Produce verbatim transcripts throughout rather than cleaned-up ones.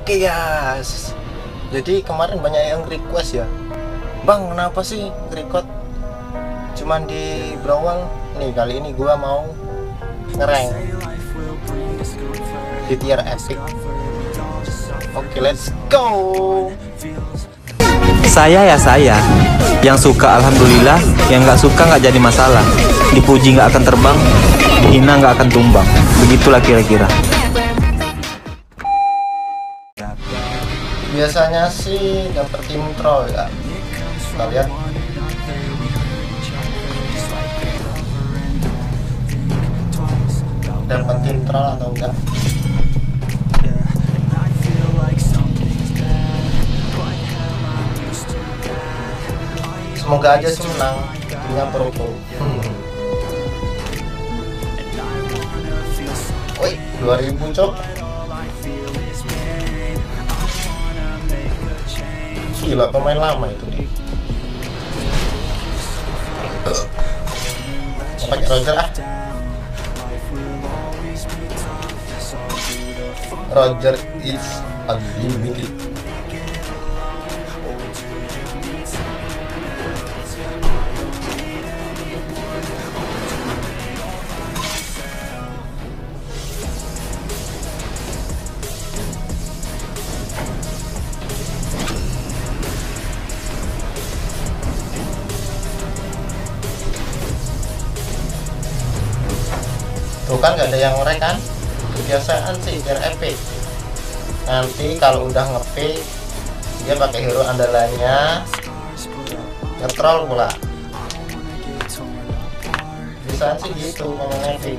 Oke guys, jadi kemarin banyak yang request ya, Bang kenapa sih record cuman di Brawl? Nih kali ini gua mau ngerank di tier epic. Oke, let's go. Saya ya saya, yang suka alhamdulillah, yang nggak suka nggak jadi masalah. Dipuji nggak akan terbang, dihina nggak akan tumbang. Begitulah kira-kira. Biasanya sih dapet tim troll ya. Kita lihat. Dapet tim troll atau enggak? Semoga aja sih menang. Punya Proko. Hmm. Woi, dua ribu cok. Gila, pemain lama itu nih. Pakai Roger ah. Roger is unlimited. Tuh kan gak ada yang nge-rank kan? Kebiasaan sih biar epic. Nanti kalau udah nge-pick dia pakai hero andalannya, nge-troll pula. Biasaan sih gitu ngomong epic.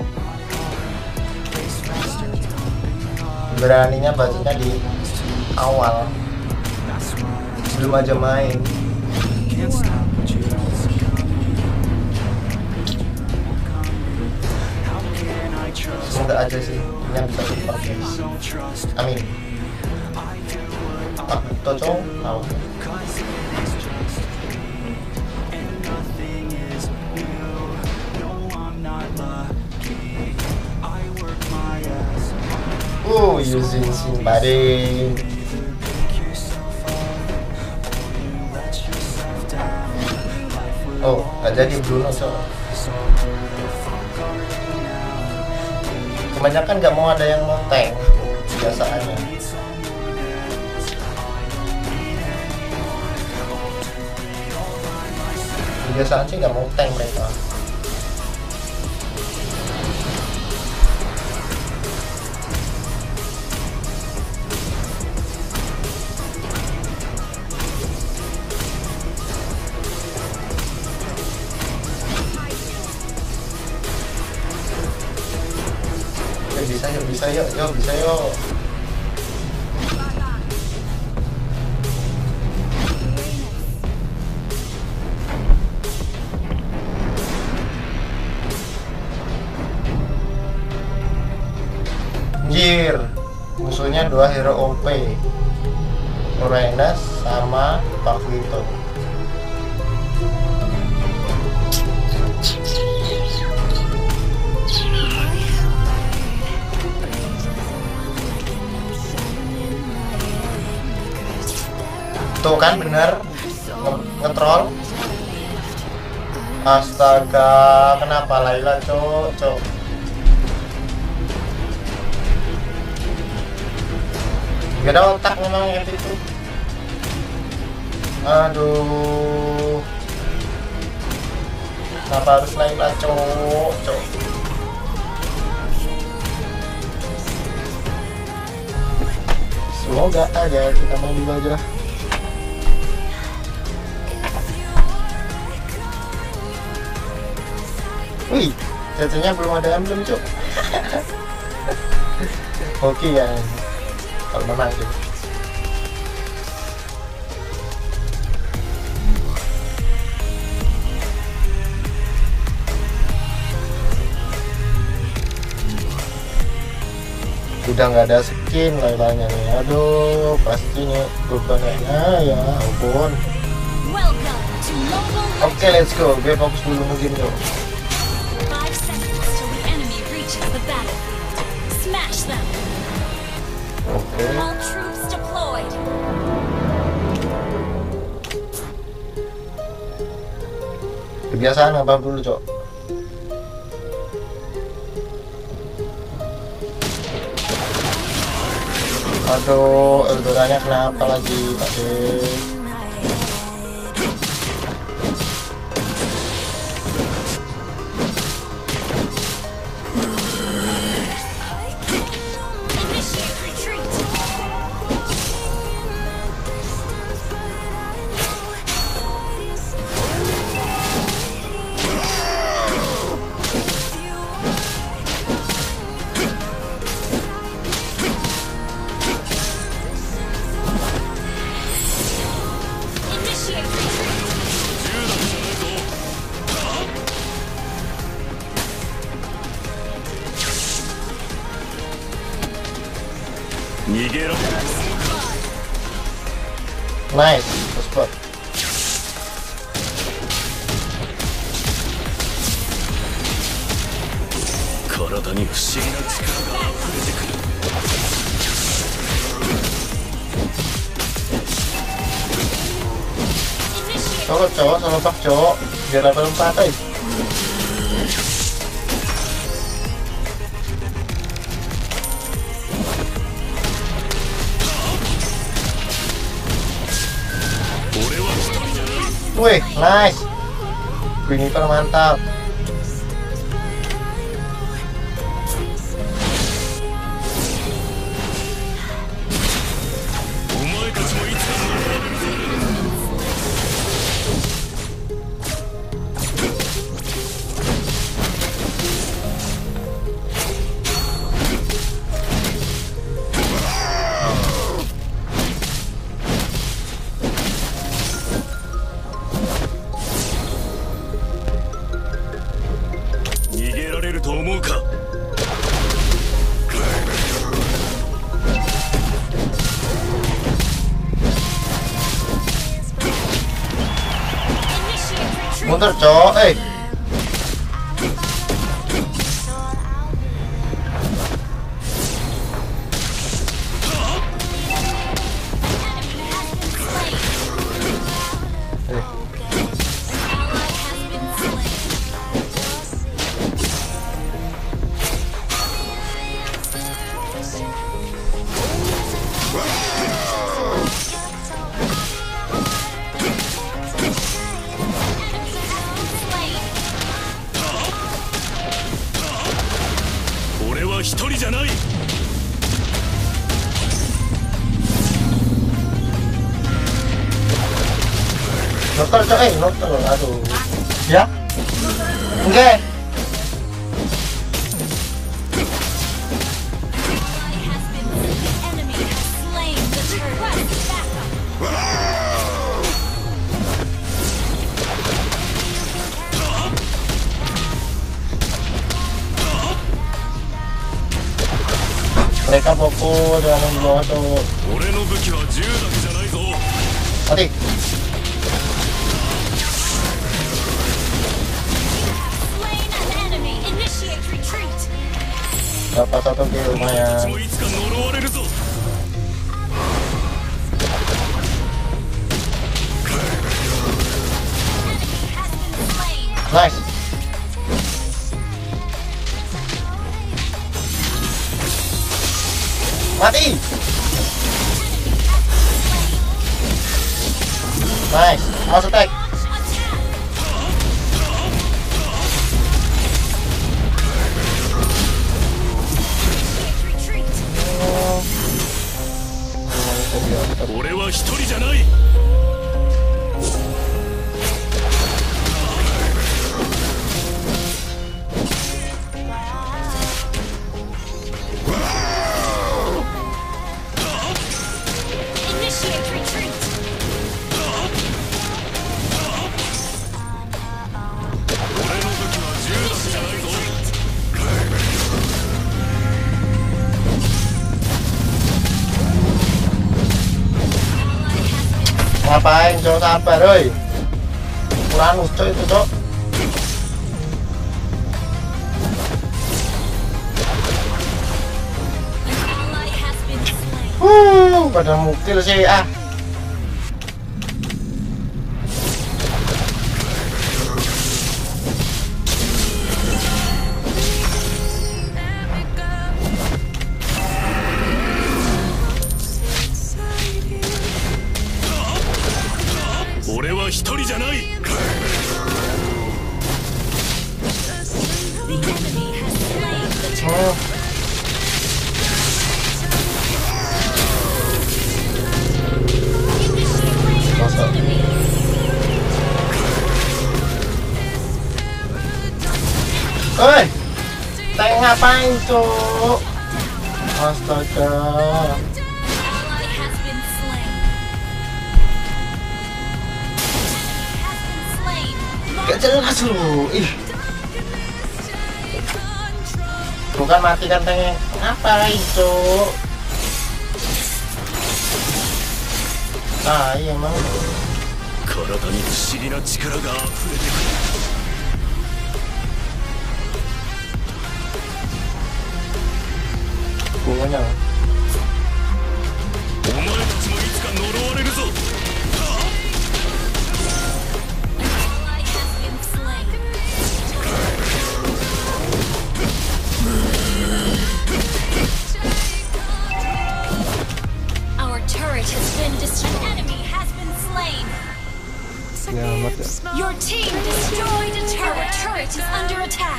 Beraninya bajunya di awal sebelum aja main. Semoga aja sih yang bisa support guys. Amin. Ah, Tocong tahu. Oh, using somebody. Oh, nggak jadi Bruno so. Kebanyakan nggak mau ada yang mau tank biasaannya. Kebiasaan sih nggak mau tank mereka. Bisa yuk, bisa yuk, yuk, bisa yuk. Anjir, musuhnya dua hero O P, Lorenas sama Pak Vito. Tuh kan bener ngetrol. Astaga, kenapa Layla cok cok. Gak ada otak memang yang itu. Aduh, kenapa harus Layla cok cok. Semoga aja kita main dulu aja. Wih, cacanya belum ada emblem cuk. Oke ya, kalau menang gitu. Udah nggak ada skin Lailanya nih, aduh pastinya bebannya ya ampun. Oke, okay, let's go, gue fokus dulu mungkin tuh. Smash them. Okay. All troops Kebiasaan ngabam dulu, Cok. Aduh, Eldoranya kenapa lagi, Pak De? Nice, spot. Cowok, cowok, sama pak cowok, biar apa lompat aja. Wih, nice. Biniper mantap. Mundur, cowok, eh. Notor, cok, eh, notor, aduh. Ya? Enggak. Mereka fokus dengan membawa tuh. Mati. Dapat satu kill lumayan. Nice. Mati. Nice. Mouse attack. Ngapain, cok, sabar, oi. Kurang lucu itu, cok. Uh, pada mukil sih, ah. ngapain cok? Astaga. Gak jelas lu. Ih. Bukan mati kan tengnya. Ngapain cok? Ah iya emang. Bunganya Our turret has been destroyed. An enemy has been slain. Your team destroyed a turret. Turret is under attack.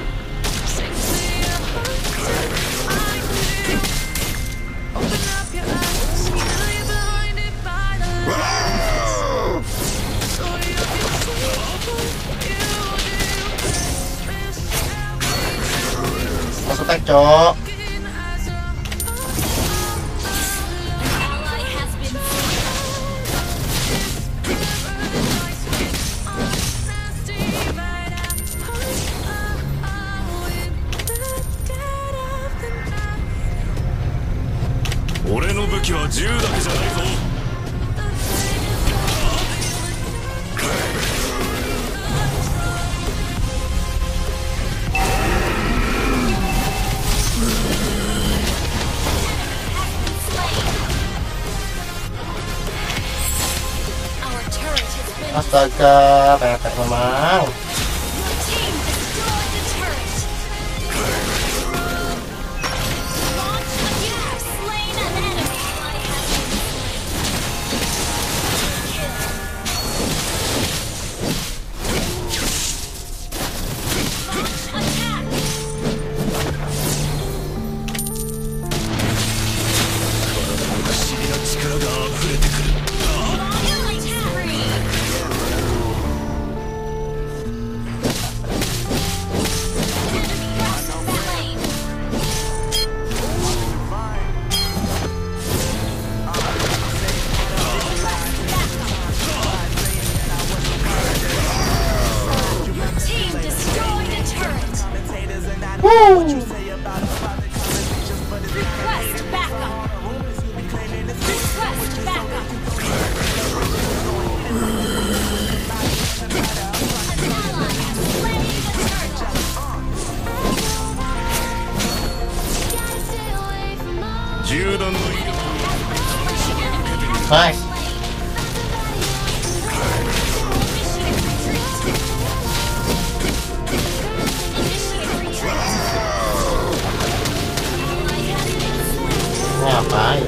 masuk tag cok. Astaga, pepet memang. Nice. Ngapain?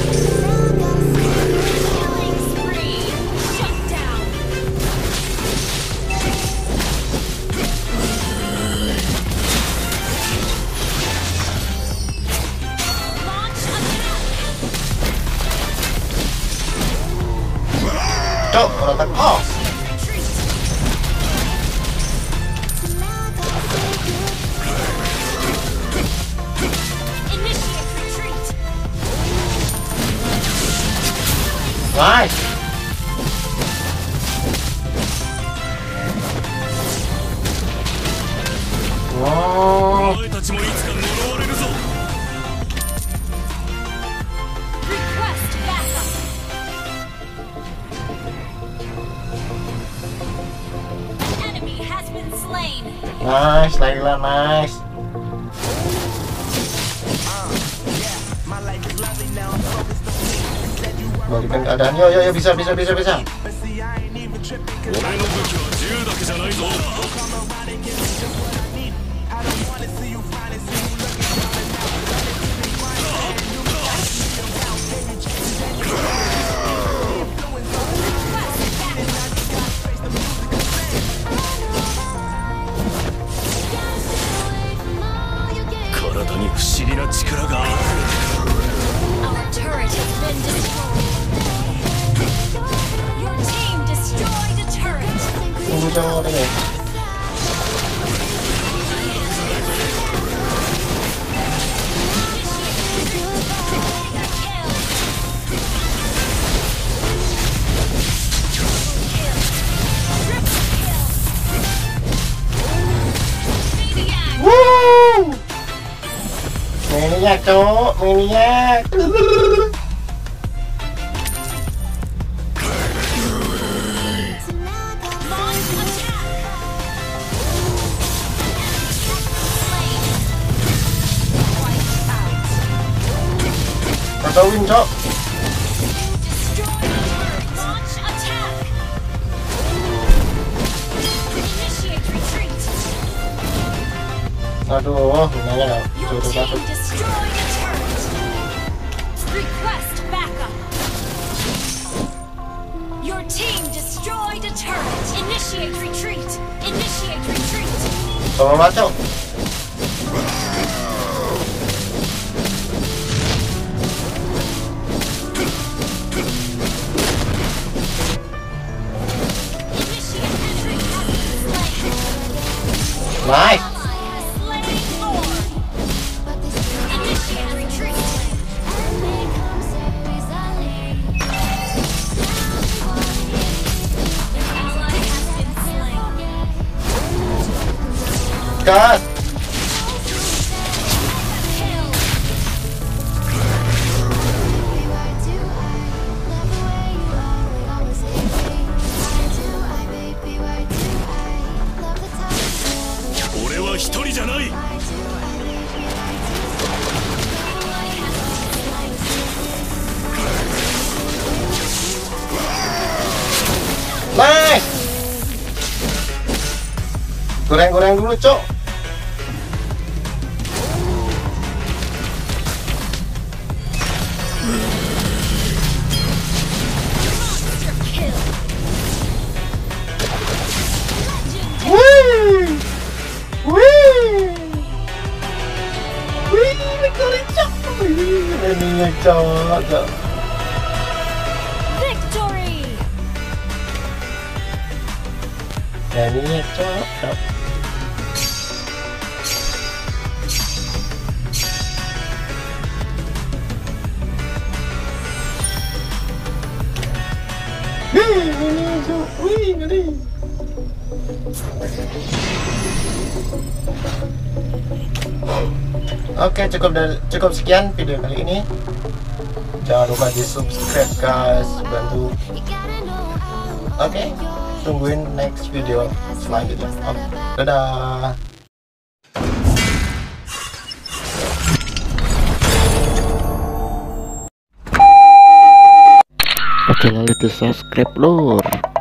Cok, rotak off. Nice. Wow. Nice, Layla, nice. Balikan keadaan, yo yo yo, bisa bisa bisa bisa. Our turret has been destroyed. Your team destroyed a turret. Tunggu jangan deh. cok, maniak. Kacauin cok. Aduh, minanya nggak suruh masuk. Request backup. Your team destroyed a turret. Initiate retreat. Initiate retreat. Sama macam. Nice. Cut. Nice. Goreng-goreng dulu, cok. Wih. Wih. Wih, goreng cok. Ini cok, cok. Ini cocok. Ini cocok. Wih, ngeri. Oke, cukup dari cukup sekian video kali ini. Jangan lupa di subscribe guys, bantu. Oke. Tungguin next video selanjutnya. Oke, dadah. Oke, lalu di subscribe lor.